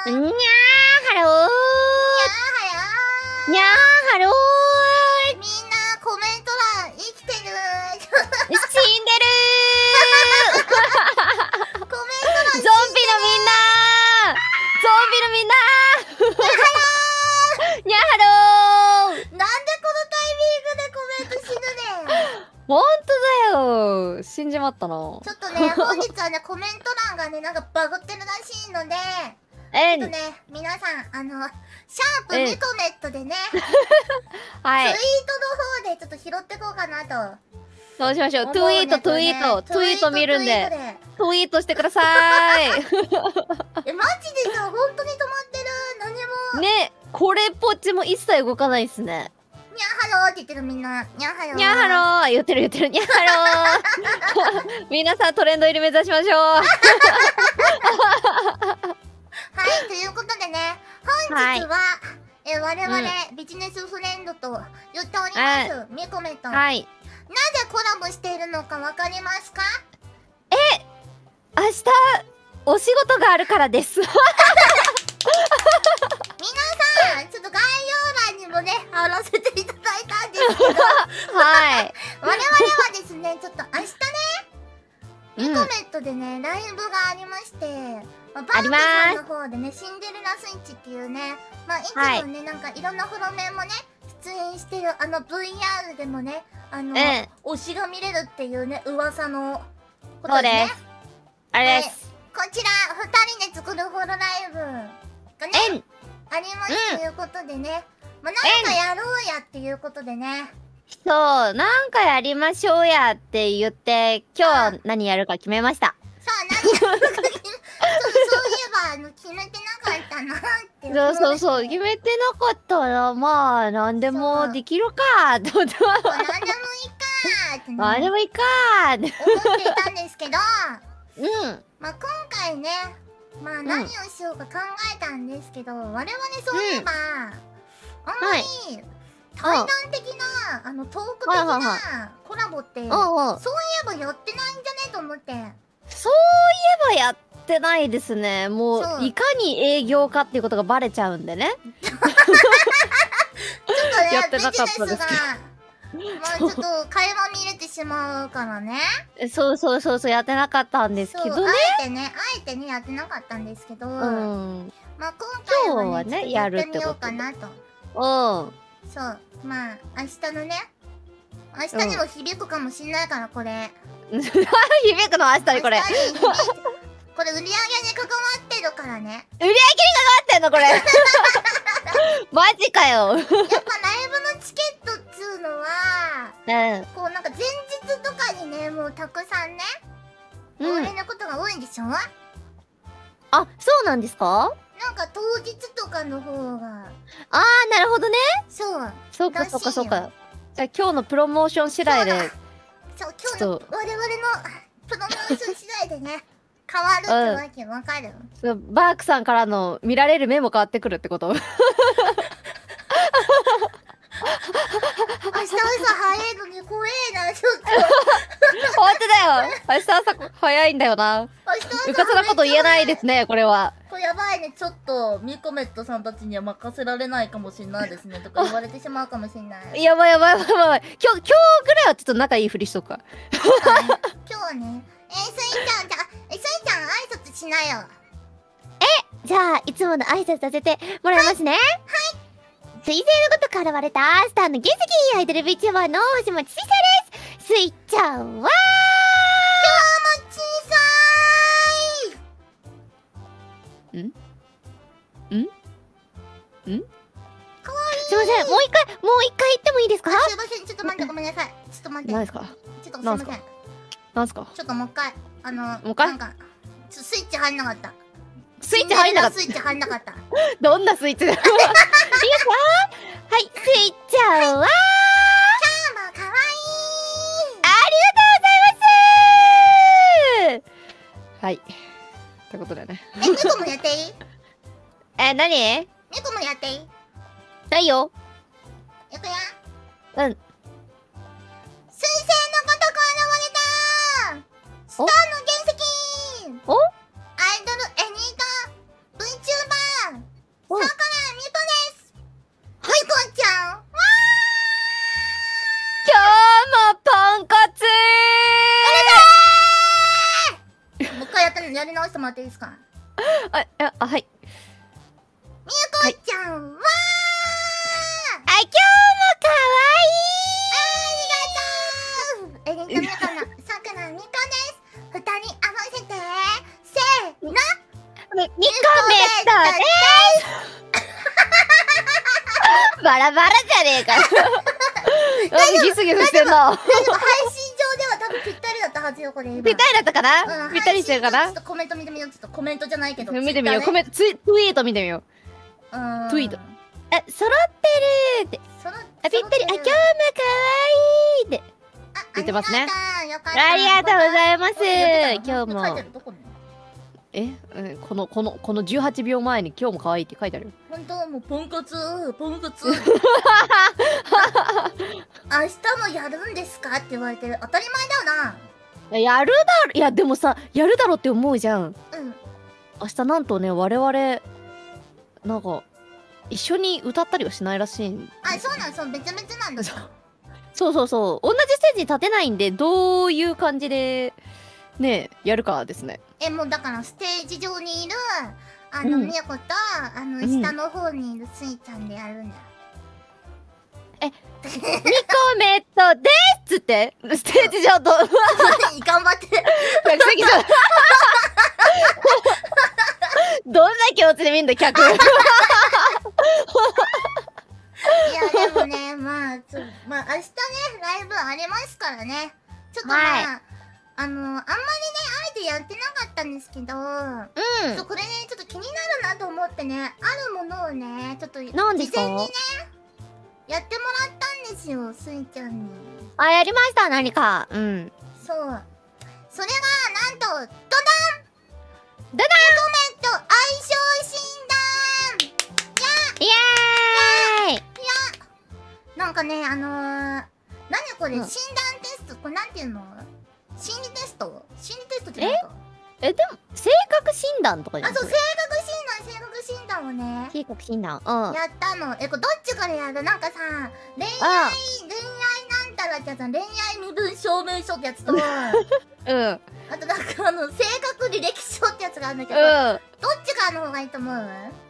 にゃーハローにゃーハロー。 みんなコメント欄生きてる。 死んでるー。コメント欄ゾンビのみんなゾンビのみんなにゃーハロー。 なんでこのタイミングでコメント死ぬねん。 ほんとだよ、死んじまったな。ちょっとね、本日はね、コメント欄がね、なんかバグってるらしいので、ちょっとね、皆さん、シャープミコメットでね、 はい、 ツイートの方でちょっと拾ってこうかなと。 そうしましょう。ツイート見るんで、ツイートしてください。 マジでさ、本当に止まってる。何も。 ね、これっぽっちも一切動かないっすね。 にゃーハローって言ってるみんな。にゃーハロー。 にゃーハロー言ってるにゃーハロー。皆さんトレンド入り目指しましょう。 はい、ということでね、本日は、我々、ビジネスフレンドと言っております、ミコメと。はい。なぜコラボしているのかわかりますか？ 明日、お仕事があるからです。 皆さん、ちょっと概要欄にもね、貼らせていただいたんですけど、 はい。 我々はですね、ちょっと明日ね、ミコメットでね、ライブがありまして、バークさんの方でね、シンデレラスイッチっていうね、まあ、いつもね、なんかいろんなフロメンもね、出演してるVR でもね、推しが見れるっていうね、噂のことですね。 あれです。 こちら、2人で作るホロライブがね、ありますということでね、まあ、なんかやろうやっていうことでね。 そう、なんかやりましょうやって言って、今日何やるか決めました。 そう、何やるかそういえば、決めてなかったなって。 そう、決めてなかったら、まあ、なんでもできるかと思って。 なんでもいいかってね。 なんでもいいかって思っていたんですけど、まあ今回ね、まあ何をしようか考えたんですけど、我々そういえば、あんまり対談的な、トーク的なコラボって、そういえばやってないんじゃねと思って。 そういえばやってないですね。もう、いかに営業かっていうことがバレちゃうんでね。 ちょっとね、 やってなかったですけど。 まあちょっと会話見れてしまうからね。 そうやってなかったんですけどね。 あえてねやってなかったんですけど、まあ今回はねやるってことかなと。そう、まあ明日のね、明日にも響くかもしんないからこれ。 響くの明日にこれ。 これ売り上げに関わってるからね。 売り上げに関わってんのこれ。マジかよ。 やっぱライブのチケットっつうのは、こうなんか前日とかにね、もうたくさんね、売れることが多いんでしょ？ あ、そうなんですか？ なんか当日とかの方が。 あー、なるほどね。 そう。 そうか。じゃあ今日のプロモーション次第で。 そう、今日の我々のプロモーション次第でね、変わるってわけわかる？ バークさんからの見られる目も変わってくるってこと？ 明日朝早いのに怖えな、ちょっと。 本当だよ。明日朝早いんだよな。うかつなこと言えないですね、これは。 これやばいね、ちょっとミコメットさんたちには任せられないかもしれないですねとか言われてしまうかもしれない。 やばい。今日ぐらいはちょっと仲いいふりしとくか。 今日はね、スイちゃん挨拶しなよ。 じゃあいつもの挨拶させてもらいますね。はい。彗星のごとく現れたスターの原石アイドル VTuber の星町水星です。スイちゃんは今日も小さい。かわいい。 すいません、もう一回言ってもいいですか？ すいません、ちょっと待って、ごめんなさい。ちょっと待って。 何ですか？ ちょっとすいません。 なんすか？ ちょっともう一回。 もう一回？ なんか、スイッチ入んなかった。 スイッチ入んなかった。 スイッチ入んなかった。 どんなスイッチだよ。いいですか？はい、スイちゃんは今日もかわいい。 ありがとうございます。はい。ってことだよね。 ミコもやっていい？ 何？ ミコもやっていい？ ないよ。 いくよ。 うん。 彗星のごとく現れたスターの原石。 お？ アイドルエニータ VTuber り直してもらっていいですか？ はい。 みゆこちゃんは、 今日もありがとう。みかのさくらみこです。2人合わせて、せーの。 みこめっとですバラバラじゃねえかよ。ギスギスしてんの。 配信上では多分ぴったりだったはずよ、これ。 ぴったりだったかな？ぴったりしてるかな？ ちょっとコメント見てみよう。ちょっとコメントじゃないけど。 見てみよう。コメント、ツイート見てみよう。ツイート。揃ってるって。ぴったり、今日もかわいいって。言ってますね。ありがとうございます。今日も。この18秒前に今日も可愛いって書いてあるよ。 本当もうポンコツ。明日もやるんですかって言われてる。当たり前だよな。 やるだろ。いやでもさ、やるだろって思うじゃん。明日なんとね、我々なんか一緒に歌ったりはしないらしいん。 そうなん、そう別々なんだ。 そう同じステージに立てないんで、どういう感じでねやるかですね。もうだからステージ上にいるみやこと下の方にいるスイちゃんでやるんだ。 みこめっとですっつってステージ上と頑張ってどんな気持ちで見んだ客。いやでもね、まあ明日ねライブありますからね。ちょっとあんまりねあえてやってなかったんですけど、これねちょっと気になるなと思ってね、あるものをねちょっと事前にねやってもらったんですよ、スイちゃんに。 やりました。何か。 そう、それがなんとドドンドドンコメント相性診断。 イエーイ。 なんかね何これ、診断テスト、これなんていうの？心理テストってなんかでも性格診断とかじゃん。 そう、性格診断をね、 性格診断やったの。これどっちからやる？なんかさ、恋愛なんたらってやつ、恋愛身分証明書ってやつとあとなんか性格履歴書ってやつがあるんだけど、どっちからの方がいいと思う？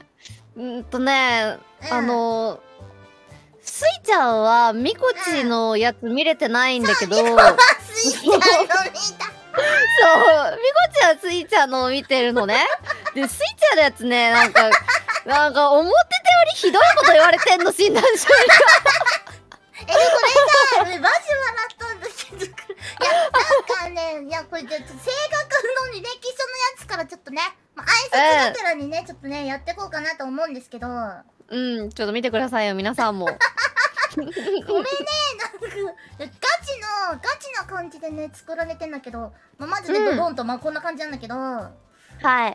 スイちゃんはミコチのやつ見れてないんだけど、スイちゃんの見た。そう、ミコチはスイちゃんのを見てるのね。で、スイちゃんのやつね、なんか思ってたよりひどいこと言われてんの、診断書に。 これさ、マジ笑ったんだけど、これじゃ性格の履歴書のやつからちょっとね、挨拶がてらにね、ちょっとね、やっていこうかなと思うんですけど。ちょっと見てくださいよ、皆さんも。 これね、ガチな感じでね、作られてんだけど、まずね、ドドンと、こんな感じなんだけど、はい。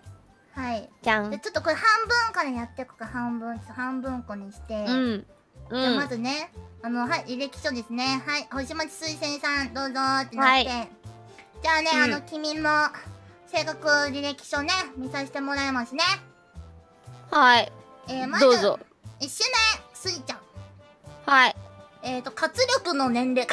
じゃん。ちょっとこれ半分からやっていくか、半分こにして。まずね、履歴書ですね。星町水仙さん、どうぞってなって。じゃあね、君も、性格履歴書ね、見させてもらいますね。まず、1種目、スイちゃん。活力の年齢。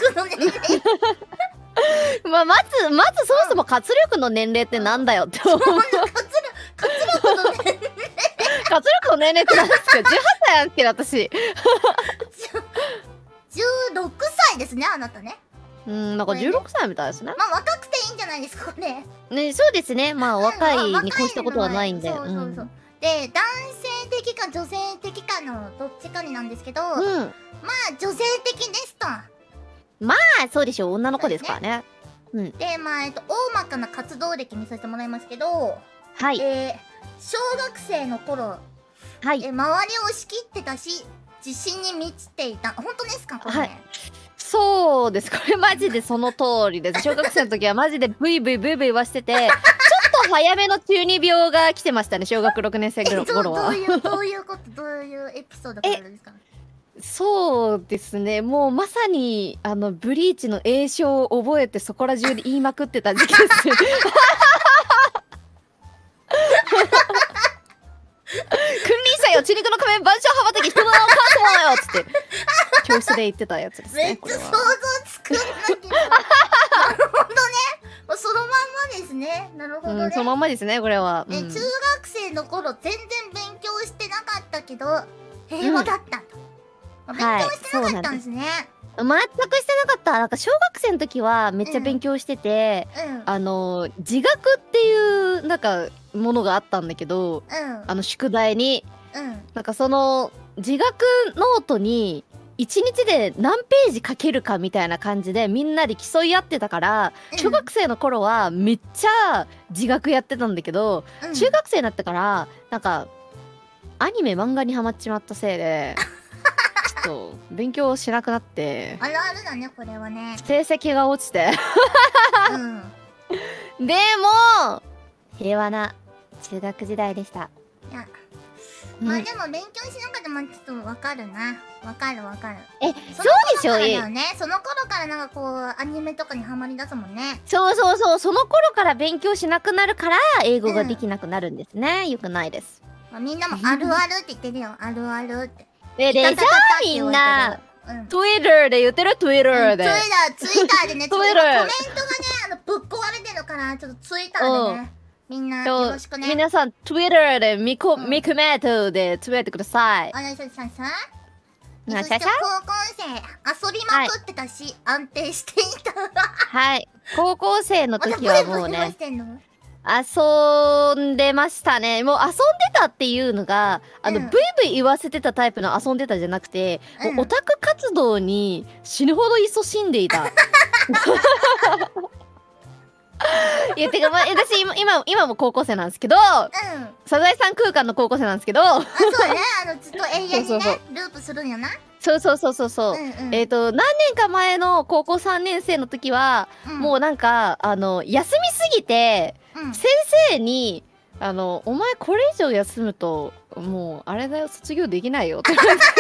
まずそもそも活力の年齢ってなんだよって思う。活力の年齢活力の年齢って何ですか？ 18 歳なんですけど、私。 16歳ですね、あなたね。 なんか16歳みたいですね。 若くていいんじゃないですか、これ。 ね、そうですね。若いに越したことはないんで。 で、男性的か女性的かのどっちかになんですけど、女性的ですと。 そうでしょう。女の子ですからね。 で、大まかな活動歴見させてもらいますけど、小学生の頃、周りを仕切ってたし、自信に満ちていた。本当ですか、これ。 そうです。これマジでその通りです。小学生の時はマジでブイブイ言わしてて、ちょっと早めの中二病が来てましたね、小学6年生頃は。 どういうこと、どういうエピソードがあるんですか？ そうですね、もうまさにブリーチの栄唱を覚えてそこら中で言いまくってた時期です。クリーンよ、血肉の仮面、万象羽ばたき、人の名をカートマンよっつって教室で言ってたやつですね。 めっちゃ想像つくんだけど。なるほどね。そのまんまですね。 ね。なるほどね。 そのまんまですね、これは。 中学生の頃全然勉強してなかったけど平和だったと。勉強してなかったんですね。 全くしてなかった。なんか小学生の時はめっちゃ勉強してて、自学っていうなんかものがあったんだけど、宿題に、なんかその自学ノートに1日で何ページ書けるかみたいな感じでみんなで競い合ってたから、小学生の頃はめっちゃ自学やってたんだけど、中学生になってからなんかアニメ漫画にハマっちまったせいでちょっと勉強しなくなって、 あるあるだねこれはね。 成績が落ちてでも平和な中学時代でした。 いやまあでも勉強しなかったらちょっとわかるな。わかる。 そうでしょその頃からなんかこうアニメとかにハマりだすもんね。 そうその頃から勉強しなくなるから英語ができなくなるんですね。よくないです。 みんなもあるあるって言ってるよ。あるあるって。 でしょみんな。Twitter で言ってる Twitter で。 Twitter でね、コメントがね、ぶっ壊れてるから、ちょっと Twitter でね、みんなよろしくね。 皆さん Twitter でミクメートでつぶやいてください。 そして高校生遊びまくってたし、安定していた。 はい。高校生の時はもうね、遊んでましたね。もう遊んでたっていうのが、ブイブイ言わせてたタイプの遊んでたじゃなくて、オタク活動に死ぬほど勤しんでいた。いや、てか、私今も高校生なんですけど、サザエさん空間の高校生なんですけど、 そうね、ずっと永遠にね、ループするんよな。 そう。何年か前の高校3年生の時は、もうなんか、休みすぎて、先生に、お前これ以上休むと、もう、あれだよ、卒業できないよって言われて。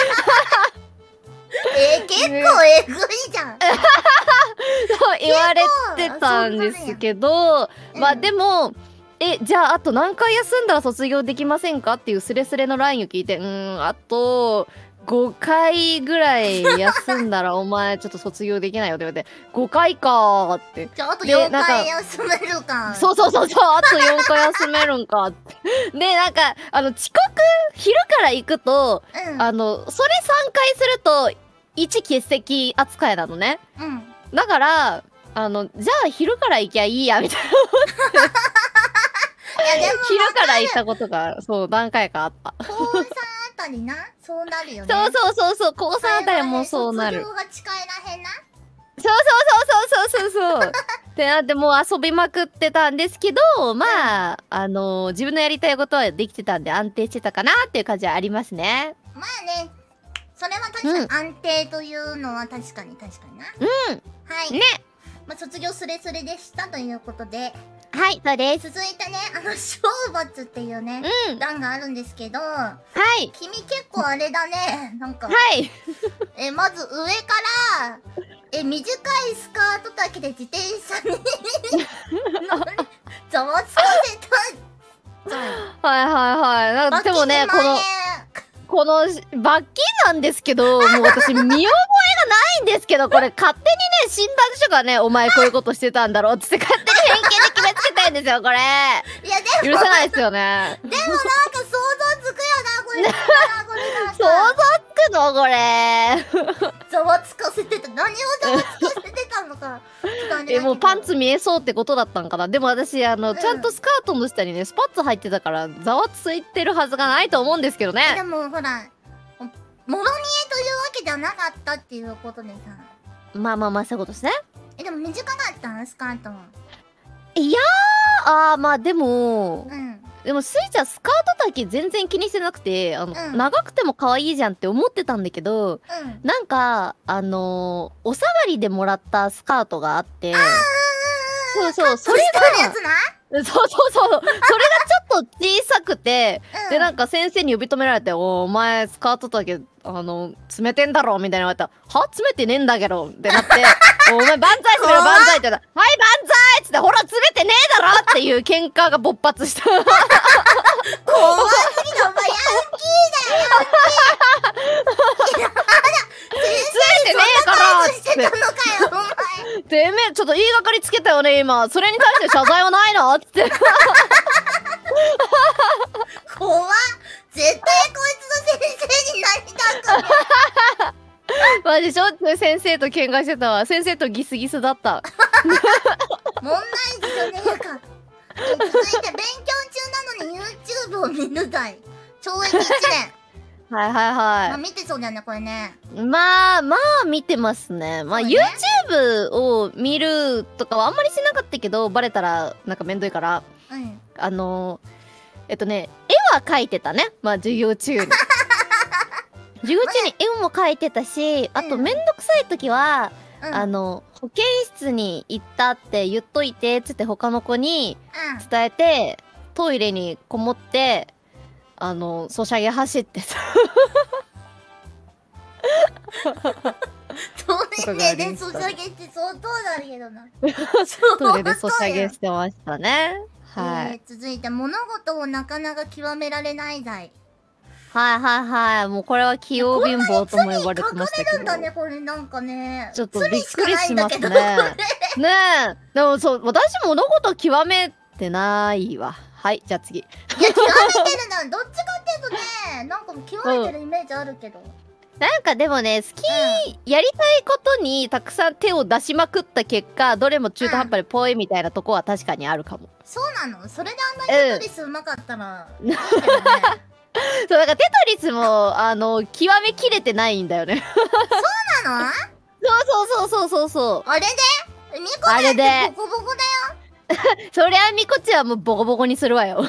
結構えぐいじゃん。 そう言われてたんですけど、まあでも、じゃああと何回休んだら卒業できませんかっていうスレスレのラインを聞いて、あと5回ぐらい休んだらお前ちょっと卒業できないよって言われて、5回かーって。 じゃああと4回休めるか。 そう、あと4回休めるんかって。で、なんか、遅刻、昼から行くと、それ3回すると、1欠席扱いなのね。だから、じゃあ昼から行きゃいいや、みたいな。昼から行ったことが、そう、何回かあった。 高3あたりな、そうなるよね。 そう、高3あたりもそうなる。 卒業が近いらへんな。 そう。ってなってもう遊びまくってたんですけど、まあ、自分のやりたいことはできてたんで安定してたかなっていう感じはありますね。 まあね、それは確かに安定というのは確かにな。はい。ね。まあ、卒業スレスレでしたということで。 はい、そうです。 続いてね、賞罰っていうね、欄があるんですけど、君結構あれだね、なんか。まず上から、短いスカート丈で自転車にざわつかせた。 はい。でもね、この罰金なんですけど、もう私見覚えがないんですけど、これ勝手にね、診断書がね、お前こういうことしてたんだろうって勝手に偏見で決めつけたんですよ、これ。 いや、でも許せないですよね。 でもなんか想像つくよな、これ。 想像つくのこれ。 ざわつかせてた。何をざわつかせてたのか。 もうパンツ見えそうってことだったんかな。でも私、ちゃんとスカートの下にね、スパッツ入ってたから、ざわついてるはずがないと思うんですけどね。 でもほら、もろ煮えというわけではなかったっていうことでさ。 まあ、そういうことですね。 でも短かったんスカートは。 いやー、まあでも、でもスイちゃんスカート丈全然気にしてなくて、長くても可愛いじゃんって思ってたんだけど、なんか、お下がりでもらったスカートがあって、それが、それがちょっと小さくて、で、なんか先生に呼び止められて、お前スカート丈、詰めてんだろみたいな言われたら、は詰めてねえんだけどってなって、お前万歳するよ万歳って言ったら、はい万歳っつって、ほら詰めてねえだろっていう喧嘩が勃発した。怖すぎだ、お前ヤンキーだよ、ヤンキー。 詰めてねえからしてたのかよ、お前。 てめえ、ちょっと言いがかりつけたよね、今。それに対して謝罪はないのって。 怖っ。絶対こいつの先生になりたくない。 マジしょっちゅう先生と喧嘩してたわ。先生とギスギスだった。 問題児じゃねえか。続いて勉強中なのに YouTube を見る罪。懲役1年。 はいはいはい。 まあ見てそうだよねこれね。 まあ見てますね。まあ、ね、YouTube を見るとかはあんまりしなかったけど、バレたらなんかめんどいから、うん、絵は描いてたね。まあ授業中に。授業中に絵も描いてたし、あとめんどくさい時は、保健室に行ったって言っといてっつって他の子に伝えて、トイレにこもってソシャゲ走ってた。 トイレでソシャゲって相当だけどな。 トイレでソシャゲしてましたね。はい。 続いて物事をなかなか極められない罪。 はいはいはい。もうこれは器用貧乏とも呼ばれてましたけど。 こんなに罪隠れるんだね、これなんかね。 ちょっとびっくりしますね。ねえ。でもそう、私物事極めてないわ。はい、じゃあ次。いや、極めてるな。どっちかっていうとね、なんか極めてるイメージあるけど。 なんかでもね、好き、やりたいことにたくさん手を出しまくった結果、どれも中途半端でぽいみたいなとこは確かにあるかも。 そうなの？それであんなにテトリスうまかったらいいけどね。 そう、だからテトリスも極めきれてないんだよね。 そうなの？ そう。あれで？ ミコちゃんってボコボコだよ。 そりゃミコちゃんもボコボコにするわよ。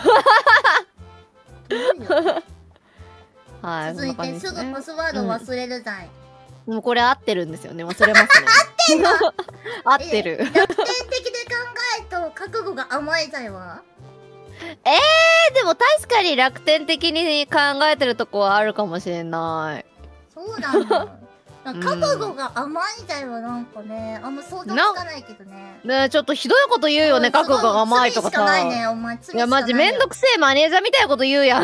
はい。 続いてすぐパスワード忘れる罪。 もうこれ合ってるんですよね。忘れますね。 合ってんの？ 合ってる。 楽天的で考えと覚悟が甘い罪は？ でも確かに楽天的に考えてるとこはあるかもしれない。 そうなんだ。覚悟が甘い罪はなんかね、あんま想像つかないけどね。 ねえ、ちょっとひどいこと言うよね、覚悟が甘いとかさ。 いや、マジめんどくせえマネージャーみたいなこと言うやん。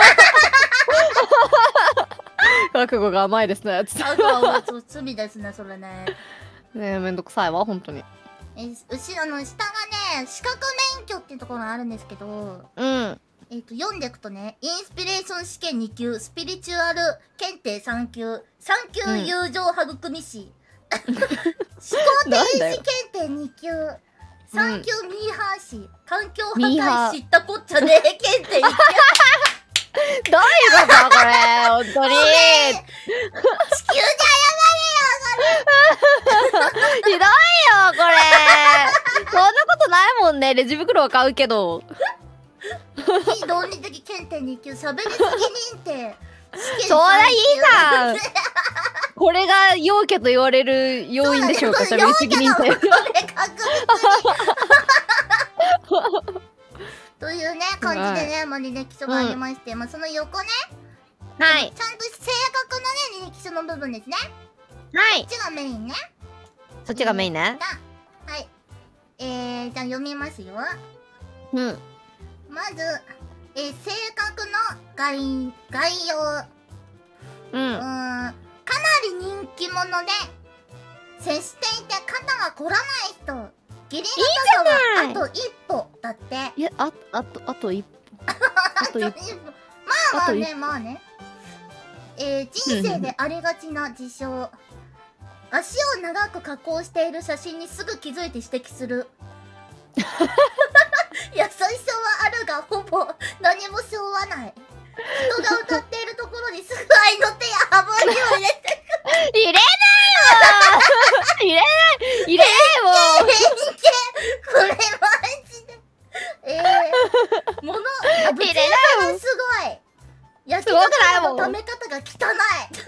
覚悟が甘いですね。 覚悟は罪ですね、それね。 ねえ、めんどくさいわ、本当に。 後ろの下がね、資格免許っていうところがあるんですけど、読んでいくとね、インスピレーション試験2級、スピリチュアル検定3級、3級友情育み師、思考停止検定2級、3級ミーハー師、環境破壊知ったこっちゃねえ検定1級。 どういうことこれ、本当に。地球で謝れよ、ひどいよ、これ。そんなことないもんね。レジ袋は買うけど。 非論理的検定2級、喋りすぎ認定。 そりゃいいじゃん。これが陽キャと言われる要因でしょうか、喋りすぎ認定。 というね、感じでね、履歴書がありまして、その横ね、 はい。 ちゃんと正確なね、履歴書の部分ですね。 はい。 こっちがメインね。 そっちがメインね。 はい。じゃあ読みますよ。まず、正確の概要。かなり人気者で、接していて肩が凝らない人。義理の高はあと一歩だって。 いや、あと一歩。 あと一歩。まあね。人生でありがちな事象。足を長く加工している写真にすぐ気づいて指摘する。優しさはあるがほぼ何も背負わない。人が歌っているところにすぐ愛の手やハブを入れてくる。 入れないわ入れないもん。 これマジで。入れないもん。すごい。焼き方の溜め方が汚い。ひどいよ。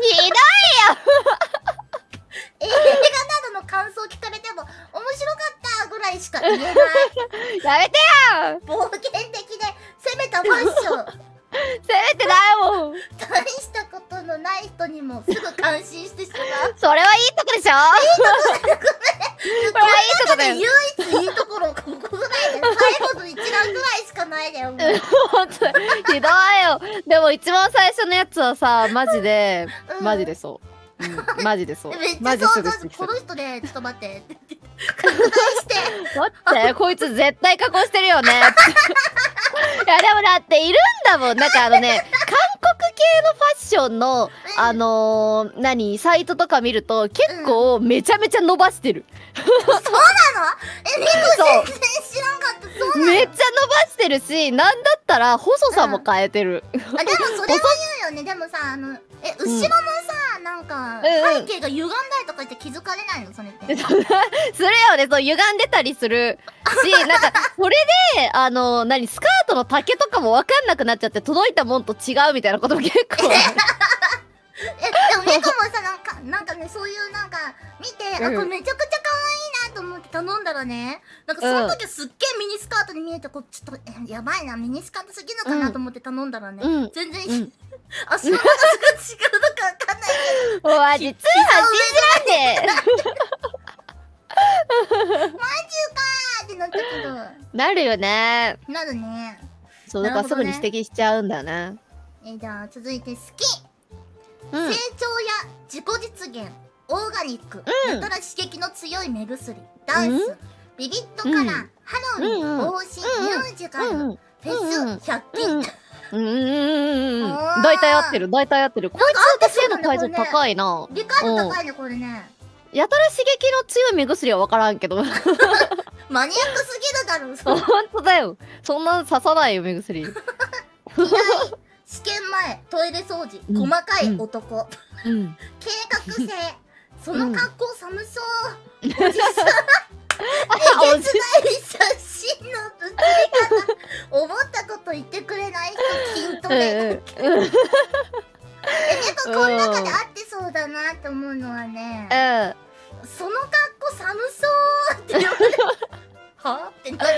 映画などの感想聞かれても面白かったぐらいしか言えない。 やめてよ。 冒険的で攻めたファッション。 攻めてないもん。 大したことのない人にもすぐ感心してしまう。 それはいいとこでしょ。 いいとこだよ。これはいいとこだよ。唯一いいところここぐらいで、最後の一覧ぐらいしかないだよ。 本当ひどいよ。でも一番最初のやつはさ、マジでそう。マジでそう。 めっちゃ想像する。この人でちょっと待って。 拡大して待ってこいつ絶対加工してるよね。いやでもだっているんだもん。なんか韓国系のファッションのサイトとか見ると結構めちゃめちゃ伸ばしてる。 そうなの？ミコ全然知らんかった。そうなの？ めっちゃ伸ばしてるし、なんだったら細さも変えてる。 でもそれは言うよね。でもさ、後ろのさ、なんか背景が歪んだりとかして気づかれないのそれって。 するよね。そう歪んでたりするし、なんかそれでスカートの丈とかも分かんなくなっちゃって、届いたもんと違うみたいなことも結構。 でもミコもさ、なんかね、そういうなんか見て、これめちゃくちゃ可愛いなと思って頼んだらね、なんかその時すっげえミニスカートに見えて、ちょっとやばいな、ミニスカートすぎるのかなと思って頼んだらね、全然足の長さが違うのか分かんないけど、 おわ、実は信じらんねえ。 マジかーってなったけど。 なるよね。 なるね。 そうだからすぐに指摘しちゃうんだよね。 じゃあ続いて好き。成長や自己実現、オーガニック、やたら刺激の強い目薬、ダンス、ビビットカラー、ハロウィン、帽子、ミュージカル、フェス、100均。 大体合ってる、大体合ってる。こいつ私への体重高いな。 理解度高いね、これね。 やたら刺激の強い目薬は分からんけど。 マニアックすぎるだろ。 ほんとだよ。そんな刺さないよ、目薬。 試験前、トイレ掃除、細かい男。計画性、その格好寒そう。おじさん。えげつない写真の写り方。思ったこと言ってくれない人、筋トレ。この中で合ってそうだなって思うのはね、その格好寒そうって言われる。はってなる。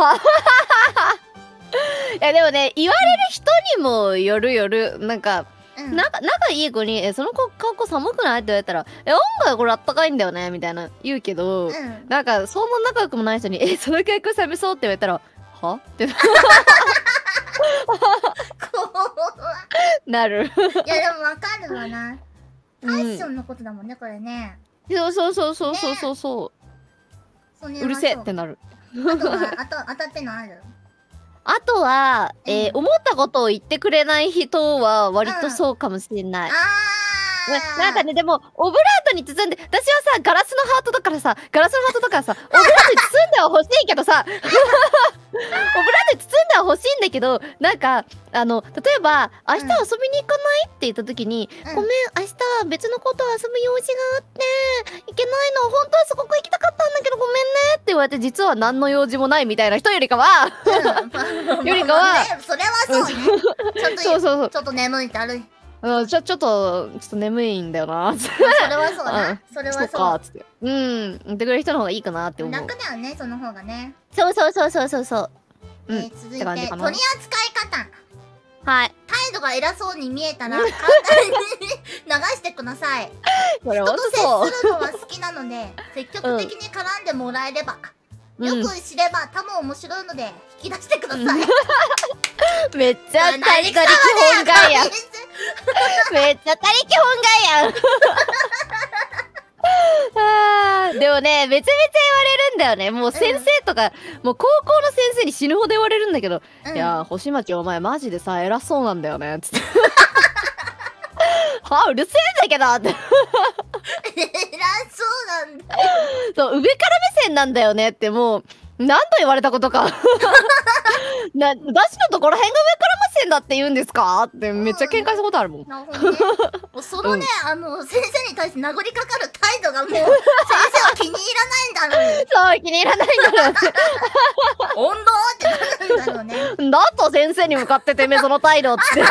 いやでもね、言われる人にもよる。なんか仲いい子に「その格好寒くない？」って言われたら「案外これあったかいんだよね」みたいな言うけど、なんかそんな仲良くもない人に「その格好寒そう」って言われたら「は？」ってなる。 いやでもわかるわな。ファッションのことだもんね、これね。 そう。うるせえってなる。 あとは当たってのある？ あとは、思ったことを言ってくれない人は割とそうかもしれない。なんかね、でもオブラートに包んで、私はさガラスのハートだからさ、オブラートに包んでは欲しいけどさ、オブラートに包んでは欲しいんだけど、なんか例えば明日遊びに行かないって言った時に、ごめん明日は別の子と遊ぶ用事があって行けないの、本当はすごく行きたかったんだけどごめんねって言われて、実は何の用事もないみたいな人よりかはそれはそうね。 そうちょっと眠いってある。 ちょっと眠いんだよな。 それはそうな。それはそう。 そうかっつって。言ってくれる人の方がいいかなって思う。 楽だよね、その方がね。 そう。 続いて取り扱い方。 はい。 態度が偉そうに見えたら簡単に流してください。 これ人と接するのは好きなので、積極的に絡んでもらえれば、よく知れば多分面白いので引き出してください。 めっちゃ他力本願やん。めっちゃ他力本願やん。でもね、めちゃめちゃ言われるんだよね。もう先生とか、もう高校の先生に死ぬほど言われるんだけど、いや星町お前マジでさ偉そうなんだよねつって。はあ、うるせえんだけどって。 偉そうなんだ。 そう、上から目線なんだよねって、もう何度言われたことか。私のところ辺が上から目線だって言うんですかってめっちゃ喧嘩したことあるもん。 なるほどね。そのね、先生に対して殴りかかる態度がもう先生は気に入らないんだろうね。 そう、気に入らないんだろうね。 温度ってなるんだろうね。 だと先生に向かっててめえその態度って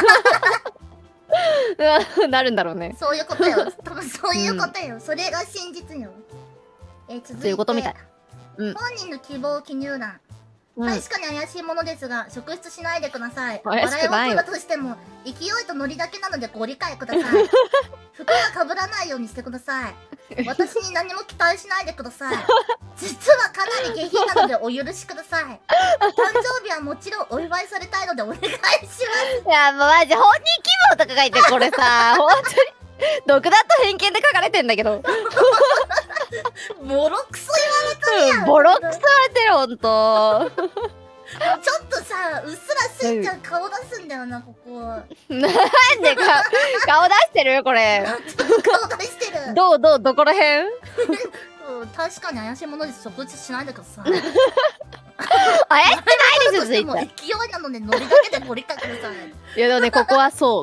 なるんだろうね。 そういうことよ。多分そういうことよ。それが真実よ。続いてそういうことみたい。 本人の希望記入欄。確かに怪しいものですが、職質しないでください。笑いを取るとしても、勢いとノリだけなのでご理解ください。服が被らないようにしてください。私に何も期待しないでください。実はかなり下品なのでお許しください。誕生日はもちろんお祝いされたいのでお願いします。 いや、もうマジ本人希望とか書いてこれさ、本当に独断と偏見で書かれてんだけど。 ボロクソ言われたやん。 ボロクソ言われてる、ほんと。 ちょっとさ、うっすらスイちゃん顔出すんだよな、ここ。 なんで顔出してるこれ。 顔出してる。 どこらへん？ 確かに怪しいものです。そこしないでください。 怪しくないでしょ、スイちゃん。 勢いなので乗りだけで乗りかけるさ。 いやでもね、ここはそう。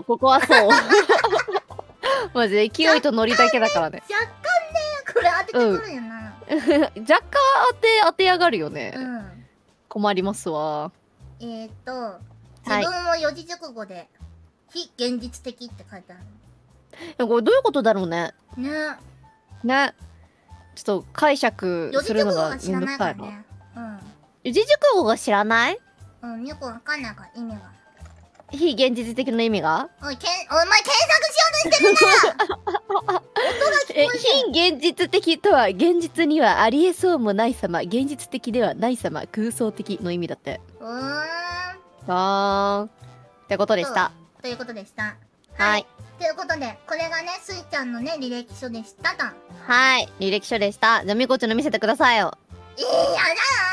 マジで勢いとノリだけだからね。 若干ね、これ当ててくるよな。 若干当てやがるよね。困りますわ。 自分を四字熟語で非現実的って書いてある。 これどういうことだろうね。ね。ちょっと解釈するのがめんどくさいな。四字熟語が知らない？ よくわかんないから意味が。 非現実的な意味が？ お前検索しようとしてるな。 非現実的とは現実にはありえそうもない様、現実的ではない様、空想的の意味だって。ってことでした。 ということでした。 はい。 ということで、これがね、スイちゃんのね、履歴書でしたと。 はい、履歴書でした。じゃあ、みこちゃんの見せてくださいよ。 やだ